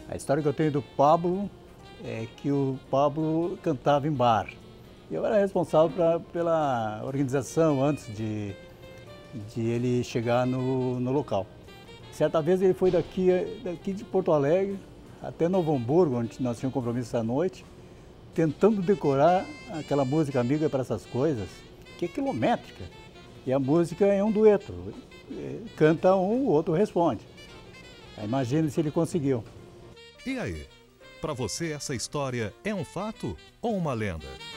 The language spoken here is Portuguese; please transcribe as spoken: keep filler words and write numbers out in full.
A história que eu tenho do Pablo é que o Pablo cantava em bar. Eu era responsável pra, pela organização antes de, de ele chegar no, no local. Certa vez ele foi daqui, daqui de Porto Alegre até Novo Hamburgo, onde nós tínhamos compromisso essa noite, tentando decorar aquela música Amiga para essas coisas, que é quilométrica. E a música é um dueto. Canta um, o outro responde. Imagine se ele conseguiu. E aí? Para você essa história é um fato ou uma lenda?